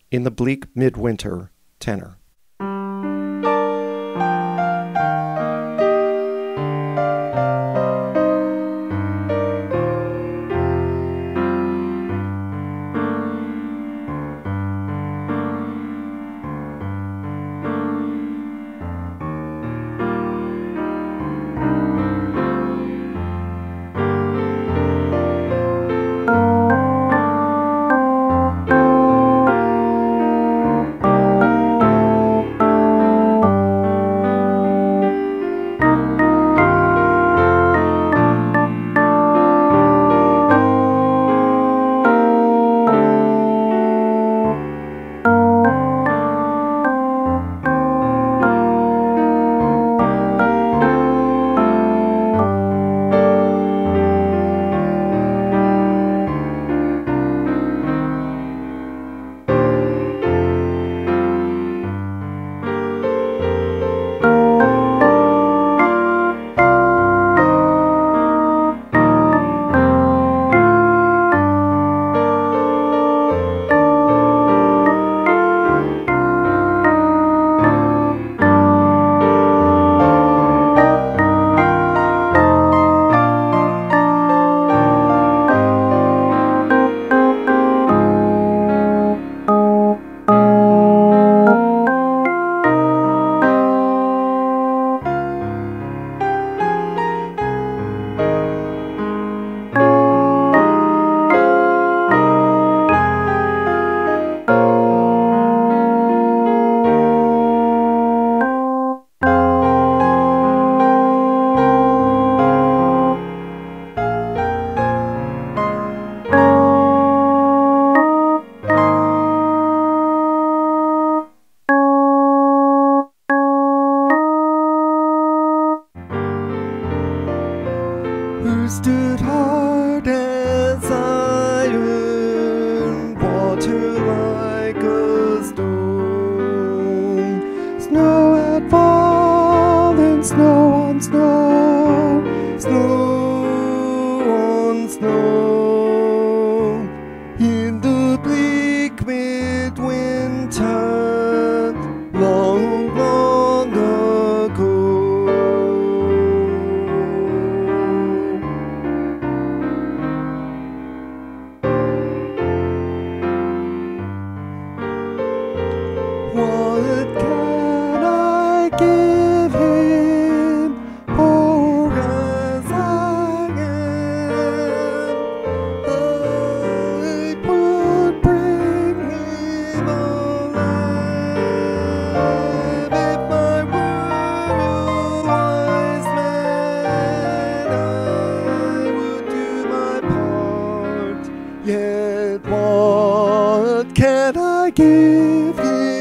in the bleak midwinter tenor. Who stood hard as iron, water like a stone. Snow had fallen, snow on snow, snow on snow. In the bleak midwinter, long, long ago. What can I give him, poor as I am? I would bring him a lamb. If I were a wise man, I would do my part. Yet what can I give him?